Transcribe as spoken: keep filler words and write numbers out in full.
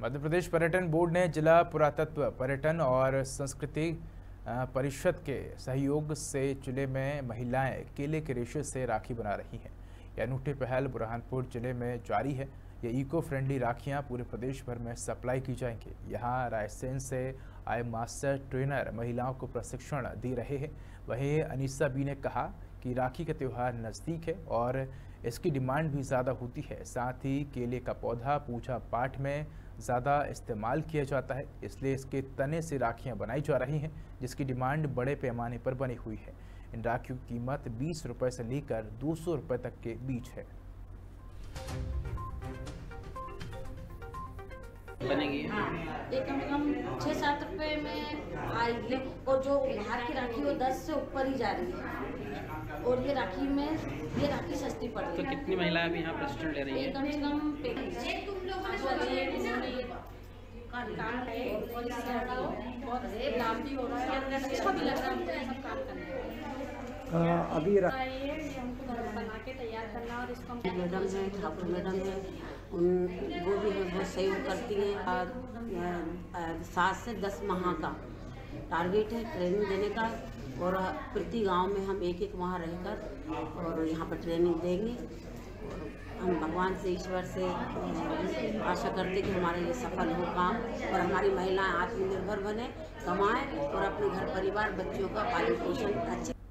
मध्य प्रदेश पर्यटन बोर्ड ने जिला पुरातत्व पर्यटन और संस्कृति परिषद के सहयोग से जिले में महिलाएं केले के रेशे से राखी बना रही हैं। यह अनूठी पहल बुरहानपुर जिले में जारी है। ये इको फ्रेंडली राखियां पूरे प्रदेश भर में सप्लाई की जाएंगी। यहां रायसेन से आए मास्टर ट्रेनर महिलाओं को प्रशिक्षण दे रहे हैं। वहीं अनीसा बी ने कहा कि राखी का त्यौहार नज़दीक है और इसकी डिमांड भी ज़्यादा होती है। साथ ही केले का पौधा पूजा पाठ में ज़्यादा इस्तेमाल किया जाता है, इसलिए इसके तने से राखियां बनाई जा रही हैं, जिसकी डिमांड बड़े पैमाने पर बनी हुई है। इन राखियों की कीमत बीस रुपये से लेकर दो सौ रुपये तक के बीच है। बनेगी ये कम से कम छः सात रुपये में आएगी और जो बाहर की राखी वो दस से ऊपर ही जा रही है और ये राखी में ये राखी सस्ती पड़ रही है। तो कितनी महिलाएं अभी यहाँ प्रशिक्षण ले रही हैं? कम से कम तुम लोगों ने काम है और बहुत लाभ भी हो रहा है, अच्छा भी लग रहा है सब काम करने। अभी हमको बना के तैयार करना और इसको मैडम है, ठाकुर मैडम है, उन वो भी बहुत सहयोग करती हैं। सात से दस माह का टारगेट है ट्रेनिंग देने का और प्रति गांव में हम एक एक माह रहकर और यहाँ पर ट्रेनिंग देंगे। और हम भगवान से ईश्वर से आशा करते कि हमारा ये सफल हो काम और हमारी महिलाएं आत्मनिर्भर बने, कमाएं और अपने घर परिवार बच्चों का पालन पोषण अच्छे